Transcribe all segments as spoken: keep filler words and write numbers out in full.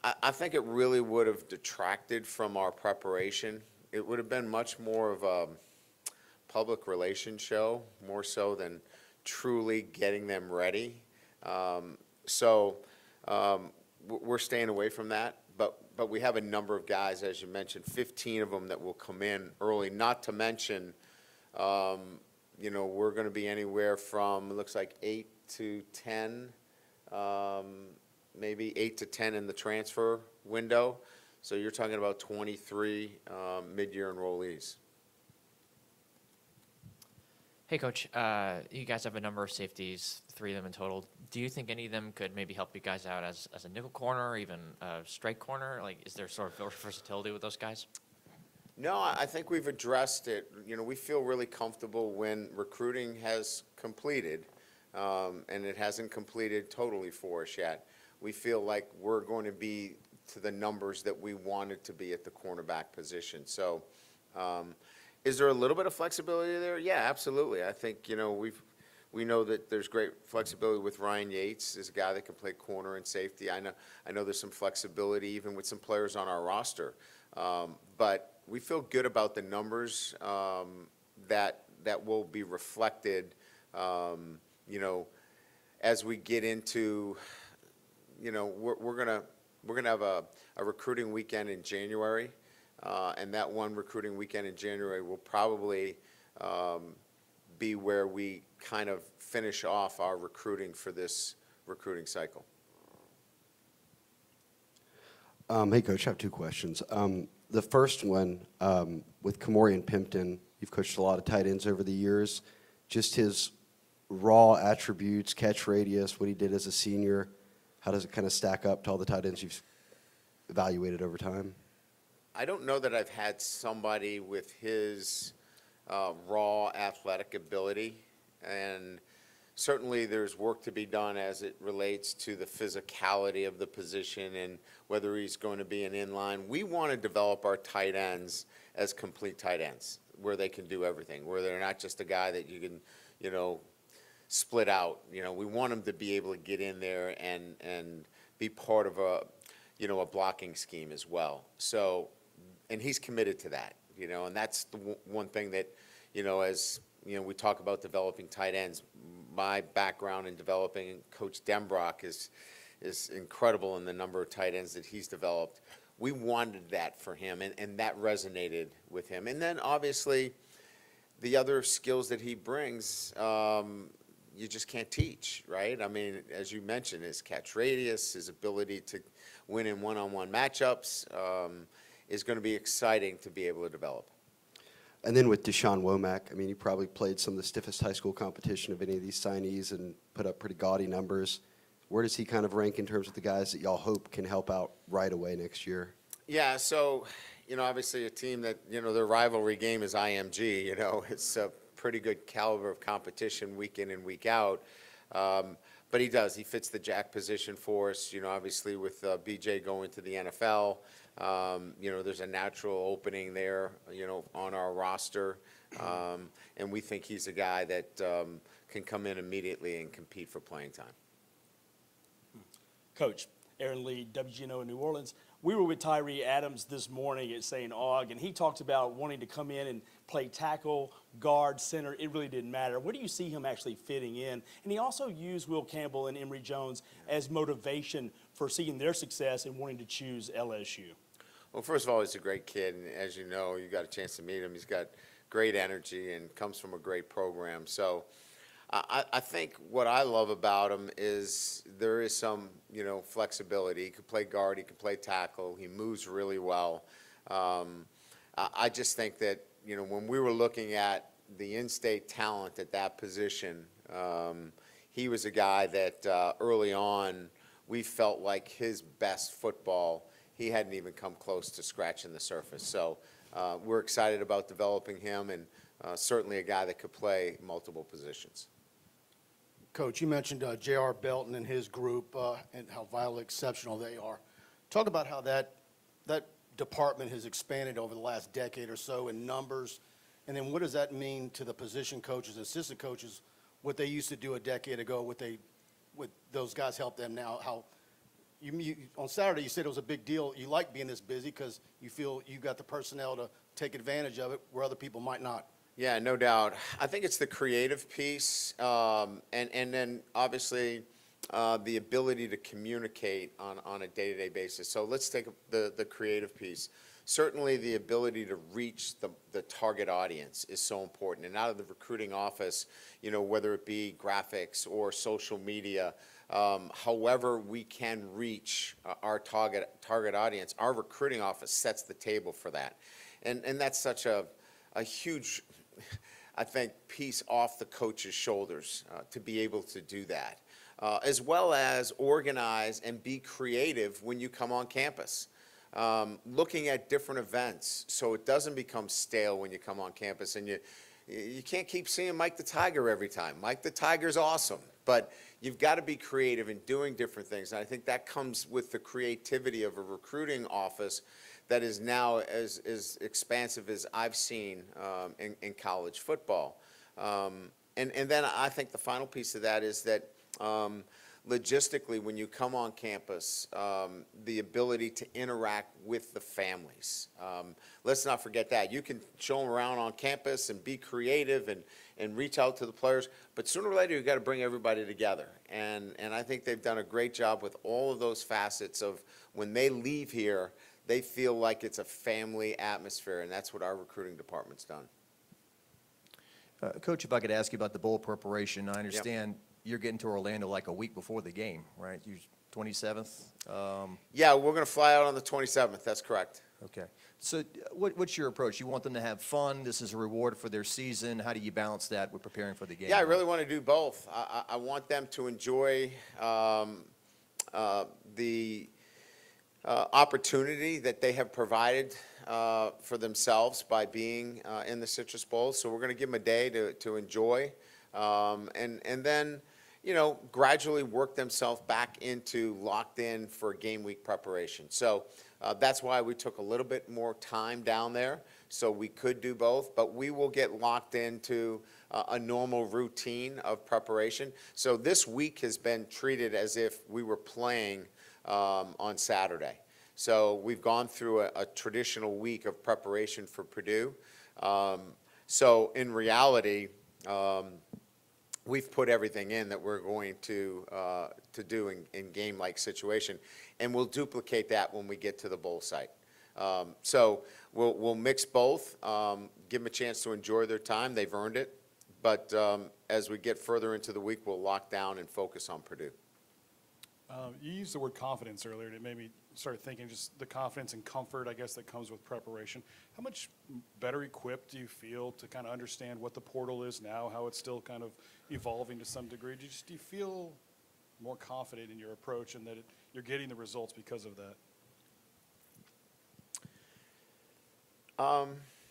I, I think it really would have detracted from our preparation. It would have been much more of a public relations show, more so than truly getting them ready. Um, so um, w- we're staying away from that. But but we have a number of guys, as you mentioned, fifteen of them that will come in early. Not to mention, um, you know, we're going to be anywhere from it looks like eight to ten, um, maybe eight to ten in the transfer window. So you're talking about twenty-three um, mid-year enrollees. Hey, Coach, uh, you guys have a number of safeties, three of them in total. Do you think any of them could maybe help you guys out as, as a nickel corner or even a strike corner? Like, is there sort of versatility with those guys? No, I I think we've addressed it. You know, we feel really comfortable when recruiting has completed, um, and it hasn't completed totally for us yet. We feel like we're going to be to the numbers that we wanted to be at the cornerback position. So, um, is there a little bit of flexibility there? Yeah, absolutely. I think, you know, we've we know that there's great flexibility with Ryan Yates, is a guy that can play corner and safety. I know I know there's some flexibility even with some players on our roster, um, but we feel good about the numbers um, that that will be reflected, um, you know, as we get into, you know, we're, we're gonna we're gonna have a, a recruiting weekend in January. Uh, and that one recruiting weekend in January will probably um, be where we kind of finish off our recruiting for this recruiting cycle. Um, hey, Coach, I have two questions. Um, the first one, um, with Kamori and Pimpton, you've coached a lot of tight ends over the years. Just his raw attributes, catch radius, what he did as a senior, how does it kind of stack up to all the tight ends you've evaluated over time? I don't know that I've had somebody with his uh, raw athletic ability, and certainly there's work to be done as it relates to the physicality of the position and whether he's going to be an inline. We want to develop our tight ends as complete tight ends, where they can do everything, where they're not just a guy that you can, you know, split out. You know, we want them to be able to get in there and and be part of a, you know, a blocking scheme as well. So. And he's committed to that, you know, and that's the w- one thing that, you know, as, you know, we talk about developing tight ends. My background in developing Coach Dembrock is is incredible in the number of tight ends that he's developed. We wanted that for him, and, and that resonated with him. And then, obviously, the other skills that he brings, um, you just can't teach, right? I mean, as you mentioned, his catch radius, his ability to win in one-on-one matchups, um, is going to be exciting to be able to develop. And then with Deshaun Womack, I mean, he probably played some of the stiffest high school competition of any of these signees and put up pretty gaudy numbers. Where does he kind of rank in terms of the guys that y'all hope can help out right away next year? Yeah, so, you know, obviously a team that, you know, their rivalry game is I M G, you know, it's a pretty good caliber of competition week in and week out. Um, but he does, he fits the jack position for us, you know, obviously with uh, B J going to the N F L. Um, you know, there's a natural opening there, you know, on our roster, um, and we think he's a guy that um, can come in immediately and compete for playing time. Coach, Aaron Lee, W G N O in New Orleans. We were with Tyree Adams this morning at Saint Aug, and he talked about wanting to come in and play tackle, guard, center. It really didn't matter. Where do you see him actually fitting in? And he also used Will Campbell and Emory Jones as motivation for seeing their success and wanting to choose L S U. Well, first of all, he's a great kid, and as you know, you got a chance to meet him. He's got great energy and comes from a great program. So I, I think what I love about him is there is some, you know, flexibility. He can play guard, he can play tackle, he moves really well. Um, I, I just think that, you know, when we were looking at the in-state talent at that position, um, he was a guy that uh, early on we felt like his best football, he hadn't even come close to scratching the surface. So uh, we're excited about developing him, and uh, certainly a guy that could play multiple positions. Coach, you mentioned uh, J R. Belton and his group uh, and how vitally exceptional they are. Talk about how that that department has expanded over the last decade or so in numbers, and then what does that mean to the position coaches and assistant coaches, what they used to do a decade ago, what they, what those guys help them now, how you, you, on Saturday, you said it was a big deal. You like being this busy because you feel you got the personnel to take advantage of it where other people might not. Yeah, no doubt. I think it's the creative piece, um, and, and then obviously uh, the ability to communicate on, on a day-to-day basis. So let's take the, the creative piece. Certainly the ability to reach the, the target audience is so important. And out of the recruiting office, you know, whether it be graphics or social media, um, however we can reach uh, our target, target audience, our recruiting office sets the table for that. And, and that's such a, a huge, I think, piece off the coach's shoulders uh, to be able to do that, uh, as well as organize and be creative when you come on campus. Um, looking at different events so it doesn't become stale when you come on campus, and you you can't keep seeing Mike the Tiger every time. Mike the Tiger's awesome, but you've got to be creative in doing different things, and I think that comes with the creativity of a recruiting office that is now as, as expansive as I've seen um, in, in college football. Um, and, and then I think the final piece of that is that um, logistically, when you come on campus, um, the ability to interact with the families. Um, let's not forget that. You can show them around on campus and be creative and, and reach out to the players, but sooner or later you've got to bring everybody together. And, and I think they've done a great job with all of those facets of when they leave here, they feel like it's a family atmosphere, and that's what our recruiting department's done. Uh, Coach, if I could ask you about the bowl preparation, I understand you're getting to Orlando like a week before the game, right? You twenty-seventh? Um, Yeah, we're going to fly out on the twenty-seventh. That's correct. okay. So uh, what, what's your approach? You want them to have fun? This is a reward for their season. How do you balance that with preparing for the game? Yeah, I really want to do both. I, I I want them to enjoy um, uh, the uh, opportunity that they have provided uh, for themselves by being uh, in the Citrus Bowl. So we're going to give them a day to, to enjoy. Um, and, and then, you know, gradually work themselves back into locked in for game week preparation. So uh, that's why we took a little bit more time down there so we could do both, but we will get locked into uh, a normal routine of preparation. So this week has been treated as if we were playing um, on Saturday. So we've gone through a, a traditional week of preparation for Purdue. Um, so in reality, um, we've put everything in that we're going to uh, to do in, in game-like situation, and we'll duplicate that when we get to the bowl site. Um, so we'll we'll mix both, um, give them a chance to enjoy their time. They've earned it, but um, as we get further into the week, we'll lock down and focus on Purdue. Um, you used the word confidence earlier, and it made me start thinking just the confidence and comfort, I guess, that comes with preparation. How much better equipped do you feel to kind of understand what the portal is now, how it's still kind of evolving to some degree? Do you, just, do you feel more confident in your approach and that it, you're getting the results because of that? Um,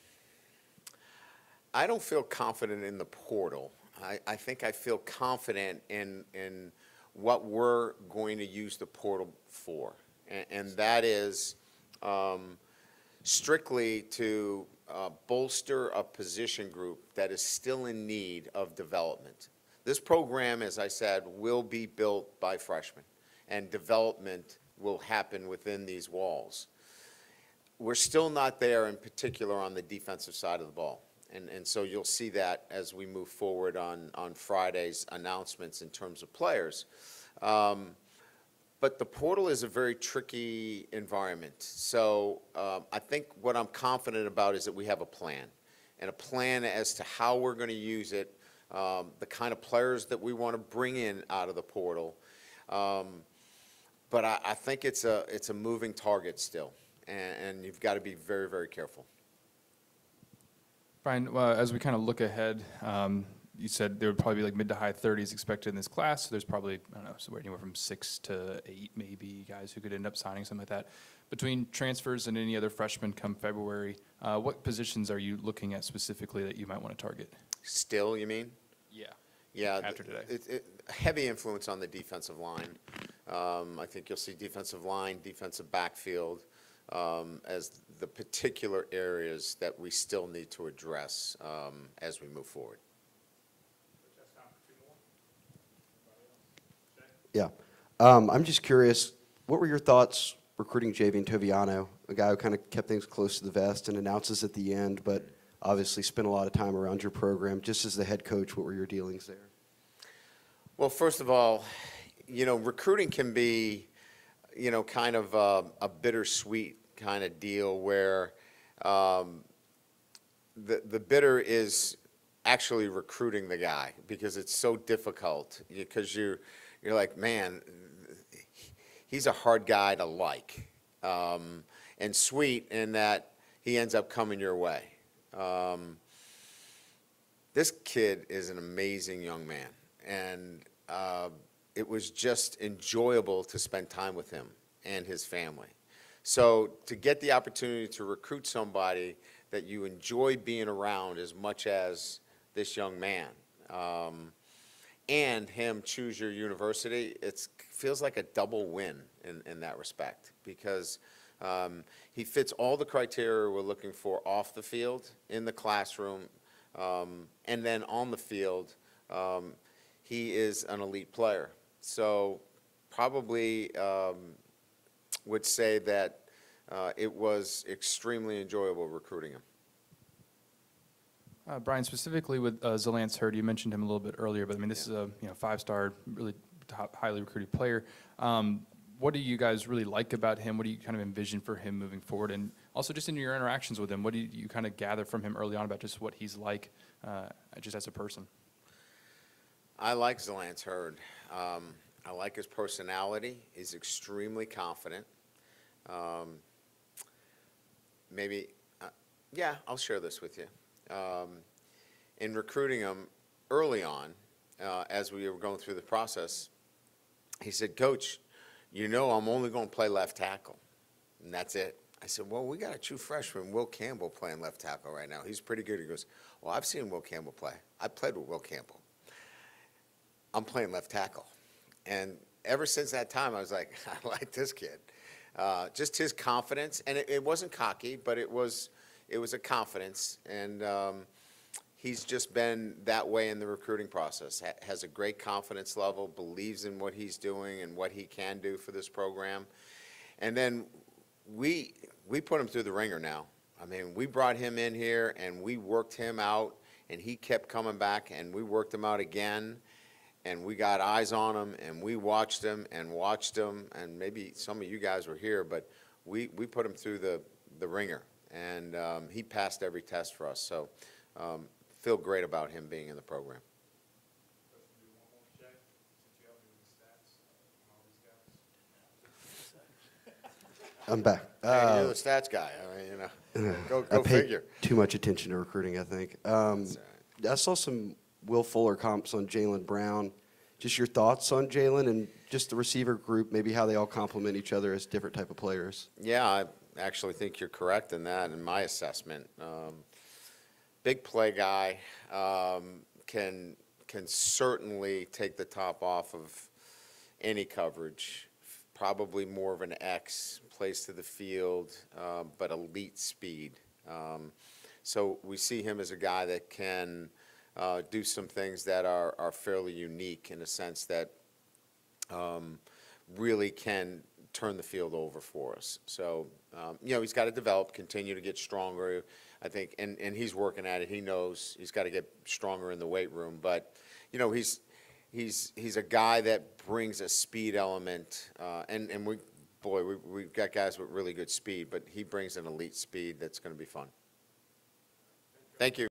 I don't feel confident in the portal. I, I think I feel confident in in what we're going to use the portal for, and, and that is um, strictly to uh, bolster a position group that is still in need of development. This program, as I said, will be built by freshmen, and development will happen within these walls. We're still not there in particular on the defensive side of the ball. And, and so you'll see that as we move forward on, on Friday's announcements in terms of players. Um, but the portal is a very tricky environment. So um, I think what I'm confident about is that we have a plan, and a plan as to how we're going to use it, um, the kind of players that we want to bring in out of the portal. Um, but I, I think it's a, it's a moving target still, and, and you've got to be very, very careful. Brian, uh, as we kind of look ahead, um, you said there would probably be like mid to high thirties expected in this class. So there's probably, I don't know, somewhere anywhere from six to eight maybe guys who could end up signing, something like that. Between transfers and any other freshmen come February, uh, what positions are you looking at specifically that you might want to target? Still, you mean? Yeah. Yeah. After today. It, it, heavy influence on the defensive line. Um, I think you'll see defensive line, defensive backfield um, as the particular areas that we still need to address um, as we move forward. Yeah. Um, I'm just curious, what were your thoughts recruiting Javian Toviano, a guy who kind of kept things close to the vest and announces at the end, but obviously spent a lot of time around your program. Just as the head coach, what were your dealings there? Well, first of all, you know, recruiting can be, you know, kind of a, a bittersweet kind of deal where um, the the bitter is actually recruiting the guy because it's so difficult because you're you're like, man, he's a hard guy to like, um, and sweet in that he ends up coming your way. Um, this kid is an amazing young man, and uh, it was just enjoyable to spend time with him and his family. So to get the opportunity to recruit somebody that you enjoy being around as much as this young man, um, and him choose your university, it feels like a double win in, in that respect because um, he fits all the criteria we're looking for off the field, in the classroom, um, and then on the field. Um, he is an elite player. So probably um, would say that uh, it was extremely enjoyable recruiting him. Uh, Brian, specifically with uh, Zalance Hurd, you mentioned him a little bit earlier, but I mean, this is a you know five-star, really top, highly recruited player. Um, what do you guys really like about him? What do you kind of envision for him moving forward? And also just in your interactions with him, what do you, you kind of gather from him early on about just what he's like, uh, just as a person? I like Zalance Hurd. Um, I like his personality. He's extremely confident. Um, maybe, uh, yeah, I'll share this with you. Um, in recruiting him early on, uh, as we were going through the process, he said, Coach, you know I'm only going to play left tackle, and that's it. I said, well, we got a true freshman, Will Campbell, playing left tackle right now. He's pretty good. He goes, well, I've seen Will Campbell play. I played with Will Campbell. I'm playing left tackle. And ever since that time, I was like, I like this kid. Uh, just his confidence, and it, it wasn't cocky, but it was it was a confidence, and um, he's just been that way in the recruiting process. Ha has a great confidence level, believes in what he's doing and what he can do for this program. And then we we put him through the ringer now. I mean, we brought him in here, and we worked him out, and he kept coming back, and we worked him out again. And we got eyes on him, and we watched him and watched him, and maybe some of you guys were here, but we, we put him through the, the ringer, and um, he passed every test for us. So um, feel great about him being in the program. I'm back. Hey, Uh, you're the stats guy. I mean, you know, go, I go paid figure. too much attention to recruiting, I think. Um, That's all I saw some Will Fuller comps on Jalen Brown. Just your thoughts on Jalen and just the receiver group, maybe how they all complement each other as different type of players. Yeah, I actually think you're correct in that, in my assessment. Um, big play guy, um, can can certainly take the top off of any coverage. Probably more of an X, plays to the field, uh, but elite speed. Um, so we see him as a guy that can uh, do some things that are, are fairly unique in a sense that um, really can turn the field over for us. So, um, you know, he's got to develop, continue to get stronger, I think, and, and he's working at it. He knows he's got to get stronger in the weight room. But, you know, he's he's he's a guy that brings a speed element, uh, and, and we, boy, we, we've got guys with really good speed, but he brings an elite speed that's going to be fun. Thank you.